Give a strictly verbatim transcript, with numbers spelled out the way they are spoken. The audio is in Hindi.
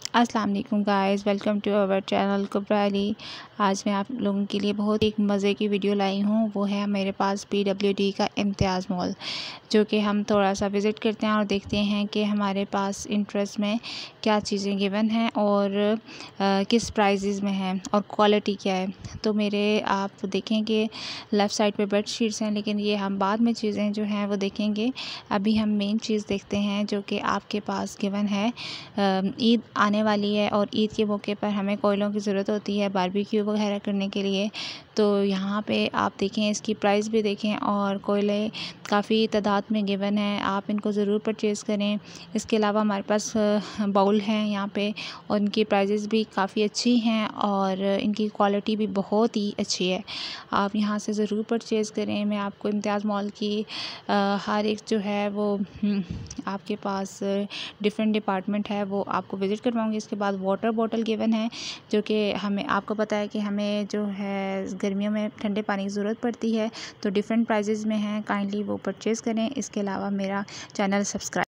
अस्सलाम वालेकुम guys, welcome to our channel Kubra Ali. आज मैं आप लोगों के लिए बहुत एक मज़े की वीडियो लाई हूँ। वो है मेरे पास पी डब्ल्यू डी का इम्तियाज़ मॉल, जो कि हम थोड़ा सा विज़िट करते हैं और देखते हैं कि हमारे पास इंटरेस्ट में क्या चीज़ें गिवन हैं और आ, किस प्राइजेज़ में हैं और क्वालिटी क्या है। तो मेरे आप देखें कि लेफ़्ट साइड पे बेड शीट्स हैं, लेकिन ये हम बाद में चीज़ें जो हैं वो देखेंगे। अभी हम मेन चीज़ देखते हैं जो कि आपके पास गिवन है। ईद आने वाली है और ईद के मौके पर हमें कोयलों की ज़रूरत होती है बारबेक्यू वगैरह करने के लिए। तो यहाँ पे आप देखें, इसकी प्राइस भी देखें और कोयले काफ़ी तादाद में गिवन है, आप इनको ज़रूर परचेज़ करें। इसके अलावा हमारे पास बाउल हैं यहाँ पे और इनकी प्राइजेज़ भी काफ़ी अच्छी हैं और इनकी क्वालिटी भी बहुत ही अच्छी है। आप यहाँ से ज़रूर परचेज़ करें। मैं आपको इम्तियाज़ मॉल की आ, हर एक जो है वो आपके पास डिफरेंट डिपार्टमेंट है वो आपको विज़िट करवाऊँगी। इसके बाद वाटर बॉटल गिवन है, जो कि हमें आपको पता है कि हमें जो है गर्मियों में ठंडे पानी की ज़रूरत पड़ती है, तो डिफरेंट प्राइजेज़ में हैं। काइंडली वो परचेज़ करें। इसके अलावा मेरा चैनल सब्सक्राइब